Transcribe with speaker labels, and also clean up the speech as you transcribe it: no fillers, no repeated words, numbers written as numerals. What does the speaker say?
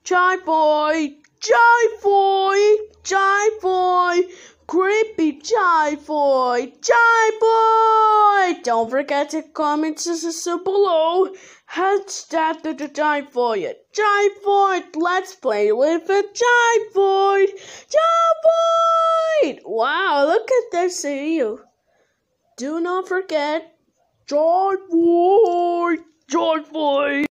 Speaker 1: Gyroid, Gyroid, Gyroid, creepy Gyroid, Gyroid. Don't forget to comment below. Hashtag the Gyroid, Gyroid. Let's play with a Gyroid, Gyroid. Wow, look at this video. Do not forget Gyroid, Gyroid.